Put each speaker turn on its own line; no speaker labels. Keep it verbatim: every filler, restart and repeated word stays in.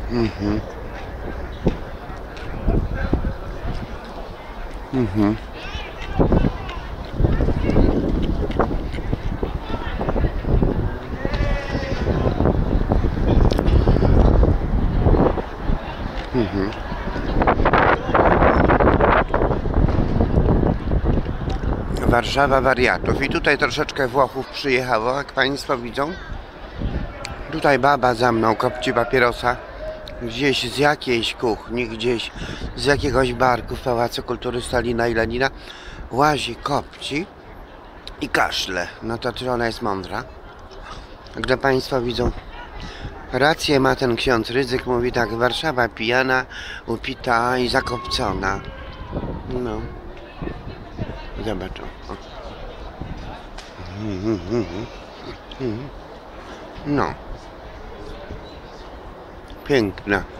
Mhm. Mhm. Mhm. Warszawa wariatów. I tutaj troszeczkę Włochów przyjechało, jak Państwo widzą. Tutaj baba za mną kopci papierosa. Gdzieś z jakiejś kuchni, gdzieś z jakiegoś barku w Pałacu Kultury Stalina i Lenina łazi, kopci i kaszle. No to czy ona jest mądra? Gdy Państwo widzą, rację ma ten ksiądz Rydzyk, mówi tak: Warszawa pijana, upita i zakopcona. No. Zobacz. O. No. Piękna.